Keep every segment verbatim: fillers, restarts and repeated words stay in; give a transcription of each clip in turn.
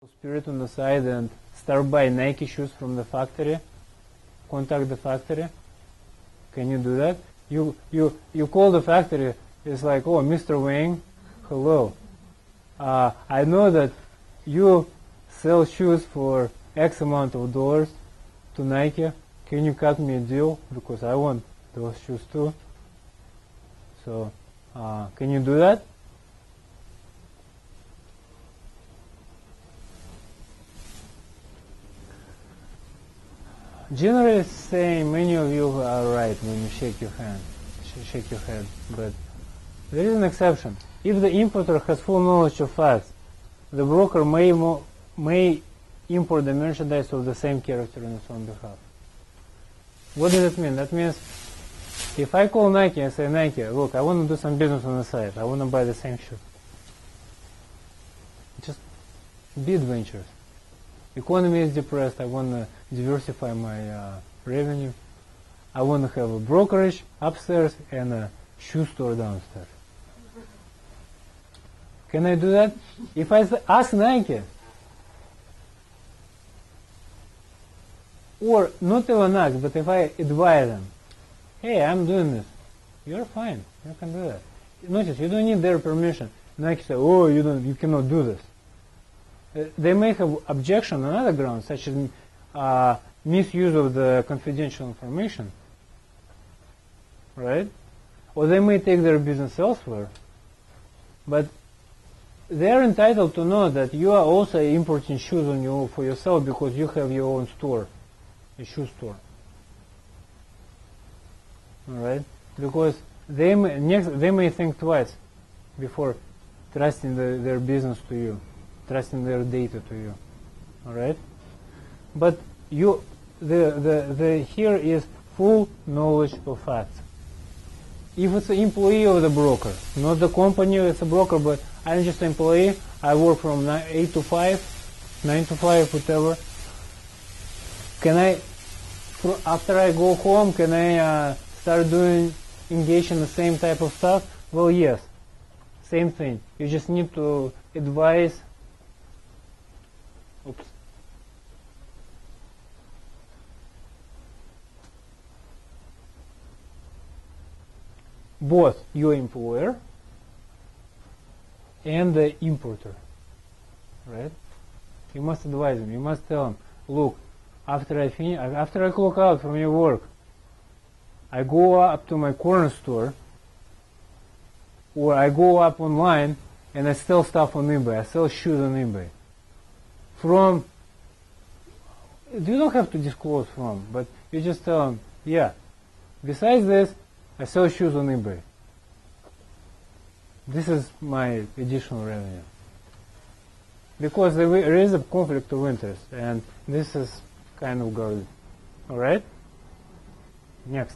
spirit on the side and start buy Nike shoes from the factory, contact the factory. Can you do that? You you you call the factory. It's like, oh, Mister Wang, hello. Uh, I know that you sell shoes for X amount of dollars to Nike. Can you cut me a deal because I want those shoes too? So, uh, can you do that? Generally saying, many of you are right when you shake your hand, sh shake your head, but there is an exception. If the importer has full knowledge of facts, the broker may mo may import the merchandise of the same character on its own behalf. What does that mean? That means if I call Nike and say, Nike, look, I want to do some business on the site. I want to buy the same shoe. Just be adventurous. Economy is depressed. I want to diversify my uh, revenue. I want to have a brokerage upstairs and a shoe store downstairs. Can I do that? If I ask Nike, or not even ask, but if I advise them, hey, I'm doing this, you're fine. You can do that. Notice, you don't need their permission. Nike say, oh, you don't, you cannot do this. Uh, they may have objection on other grounds, such as uh, misuse of the confidential information, right? Or they may take their business elsewhere, but they are entitled to know that you are also importing shoes on you for yourself because you have your own store, a shoe store. All right? Because they may, next, they may think twice before trusting the, their business to you, trusting their data to you. All right? But you, the, the, the here is full knowledge of facts. If it's an employee of the broker, not the company, it's a broker, but I'm just an employee, I work from eight to five, nine to five, whatever. Can I, after I go home, can I uh, start doing, engage in the same type of stuff? Well, yes, same thing. You just need to advise. Oops. Both your employer and the importer, right? You must advise them. You must tell them, look, after I finish, after I clock out from your work, I go up to my corner store, or I go up online and I sell stuff on eBay. I sell shoes on eBay. From, you don't have to disclose from, but you just tell them, yeah, besides this, I sell shoes on eBay. This is my additional revenue. Because there is a conflict of interest, and this is kind of guarded. Alright? Next.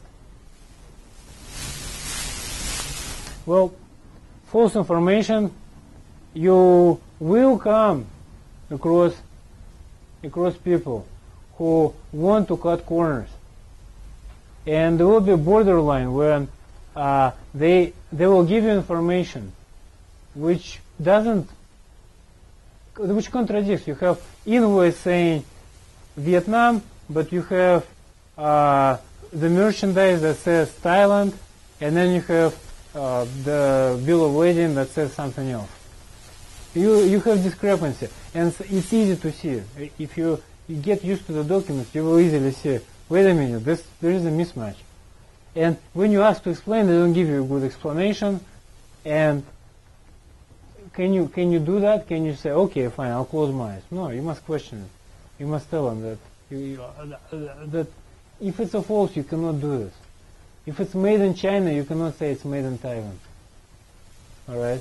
Well, false information, you will come across, across people who want to cut corners. And there will be a borderline where uh, they they will give you information which doesn't, which contradicts. You have invoice saying Vietnam, but you have uh, the merchandise that says Thailand, and then you have uh, the bill of lading that says something else. You you have discrepancy, and it's easy to see. If you, you get used to the documents, you will easily see. Wait a minute, this, there is a mismatch. And when you ask to explain, they don't give you a good explanation. And can you can you do that? Can you say, okay, fine, I'll close my eyes? No, you must question it. You must tell them that you, you, uh, that if it's a false, you cannot do this. If it's made in China, you cannot say it's made in Taiwan. All right?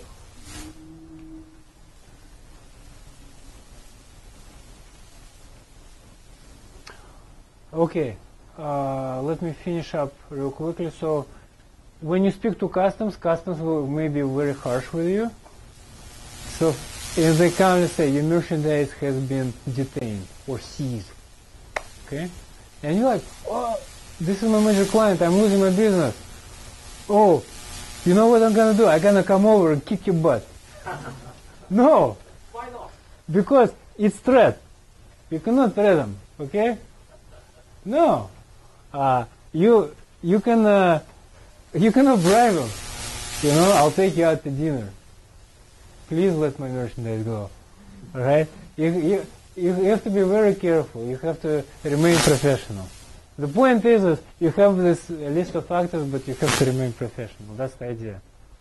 Okay, uh, let me finish up real quickly. So, when you speak to customs, customs will may be very harsh with you. So, if they come and say your merchandise has been detained or seized, okay, and you're like, oh, this is my major client, I'm losing my business. Oh, you know what I'm gonna do? I'm gonna come over and kick your butt. No. Why not? Because it's threat. You cannot threat them, okay? No. Uh, you you can uh, you cannot bribe them. You know, I'll take you out to dinner. Please let my merchandise go. All right? You you you have to be very careful. You have to remain professional. The point is, is you have this list of factors, but you have to remain professional. That's the idea.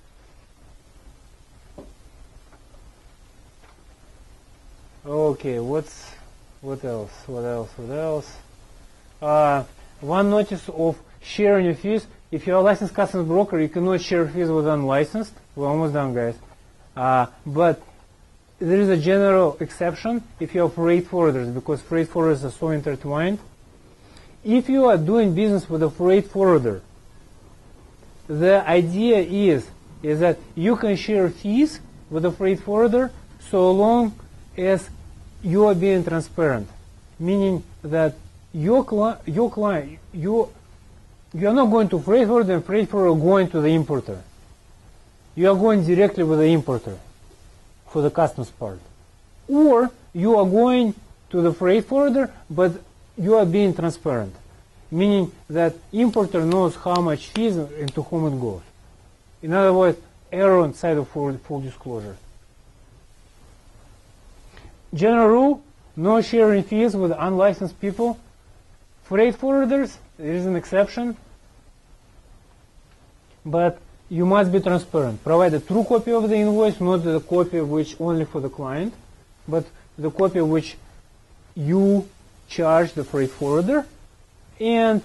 Okay, what's what else? What else? What else? Uh, one notice of sharing your fees. If you're a licensed customs broker, you cannot share fees with unlicensed. We're almost done, guys. Uh, but there is a general exception if you have freight forwarders, because freight forwarders are so intertwined. If you are doing business with a freight forwarder, the idea is, is that you can share fees with a freight forwarder so long as you are being transparent, meaning that your, cli your client, you, you are not going to freight forwarder and freight forwarder going to the importer. You are going directly with the importer for the customs part. Or you are going to the freight forwarder, but you are being transparent, meaning that importer knows how much fees and to whom it goes. In other words, error on side of full, full disclosure. General rule, no sharing fees with unlicensed people. Freight forwarders, there is an exception, but you must be transparent. Provide a true copy of the invoice, not the copy which only for the client, but the copy which you charge the freight forwarder. And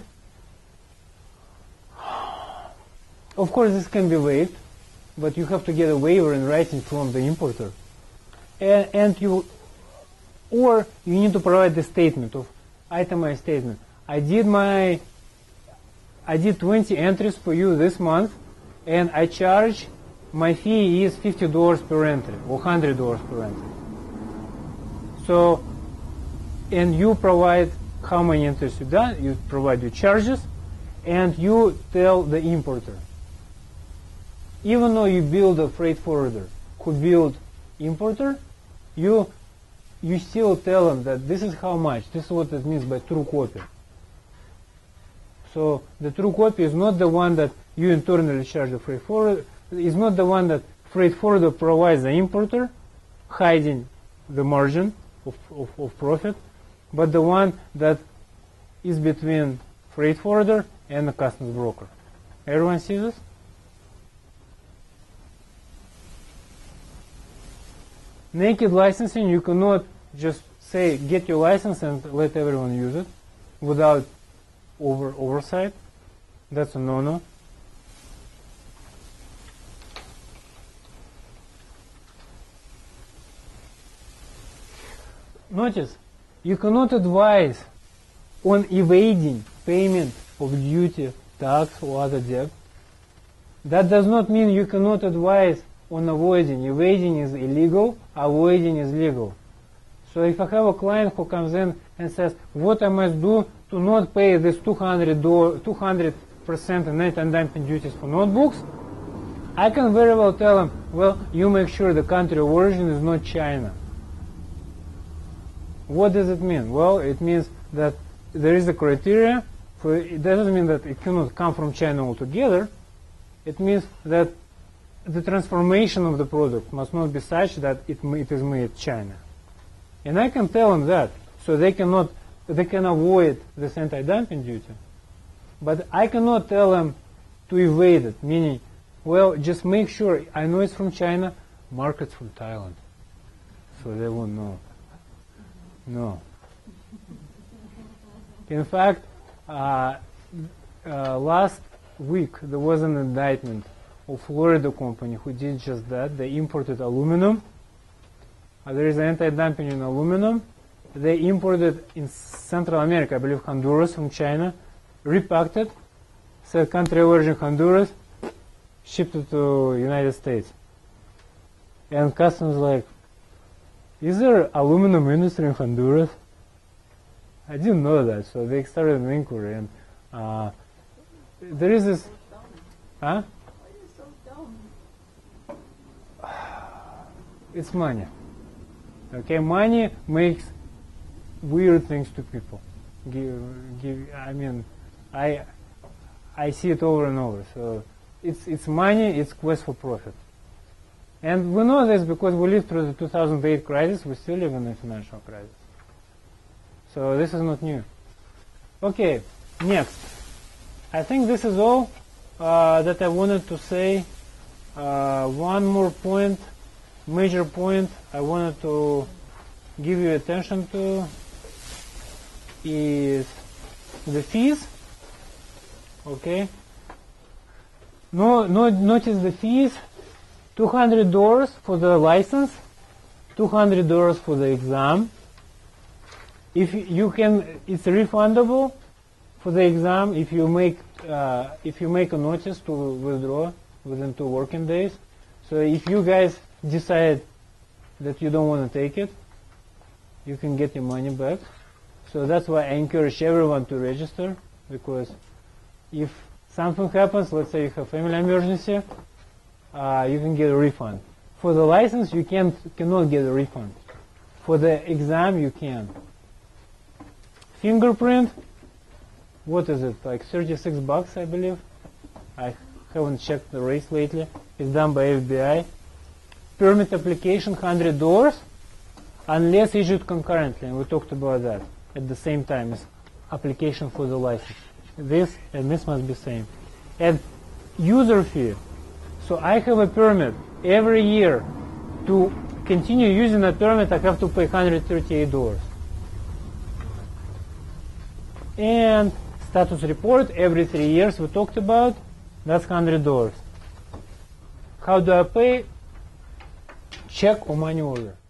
of course this can be waived, but you have to get a waiver in writing from the importer. And, and you, or you need to provide the statement of itemized statement. I did my, I did twenty entries for you this month, and I charge, my fee is fifty dollars per entry, or one hundred dollars per entry. So, and you provide how many entries you've done, you provide your charges, and you tell the importer. Even though you build a freight forwarder who build importer, you, you still tell them that this is how much, this is what it means by true copy. So the true copy is not the one that you internally charge the freight forwarder, is not the one that freight forwarder provides the importer, hiding the margin of, of, of profit, but the one that is between freight forwarder and the customs broker. Everyone sees this? Naked licensing, you cannot just say get your license and let everyone use it without over oversight. That's a no-no. Notice, you cannot advise on evading payment of duty, tax, or other debt. That does not mean you cannot advise on avoiding. Evading is illegal, avoiding is legal. So if I have a client who comes in and says, what I must do to not pay this two hundred percent net and dumping duties for notebooks, I can very well tell them, well, you make sure the country of origin is not China. What does it mean? Well, it means that there is a criteria. For, it doesn't mean that it cannot come from China altogether. It means that the transformation of the product must not be such that it, it is made in China. And I can tell them that, so they cannot, they can avoid this anti-dumping duty. But I cannot tell them to evade it, meaning, well, just make sure, I know it's from China, mark it from Thailand, so they won't know. No. In fact, uh, uh, last week there was an indictment of Florida company who did just that. They imported aluminum. Uh, there is anti-dumping in aluminum. They imported in Central America, I believe Honduras from China, repacked it, said country of origin Honduras, shipped it to United States. And customs like, is there aluminum industry in Honduras? I didn't know that, so they started an inquiry, and uh, there is this, huh? Why are you so dumb? It's money. Okay, money makes weird things to people. Give, give, I mean, I, I see it over and over. So it's it's money. It's quest for profit. And we know this because we lived through the two thousand eight crisis. We still live in a financial crisis. So this is not new. Okay, next. I think this is all uh, that I wanted to say. Uh, one more point, major point I wanted to give you attention to is the fees. Okay. No, no, notice the fees. two hundred dollars for the license, two hundred dollars for the exam. If you can, it's refundable for the exam if you make uh, if you make a notice to withdraw within two working days. So if you guys decide that you don't want to take it, you can get your money back. So that's why I encourage everyone to register, because if something happens, let's say you have family emergency, uh, you can get a refund. For the license, you can cannot get a refund. For the exam, you can. Fingerprint, what is it, like thirty-six bucks, I believe. I haven't checked the rates lately. It's done by F B I. Permit application, one hundred dollars, unless issued concurrently, and we talked about that at the same time as application for the license. This and this must be same. And user fee. So I have a permit every year. To continue using a permit, I have to pay one hundred thirty-eight dollars. And status report every three years we talked about, that's one hundred dollars. How do I pay? Check or money order.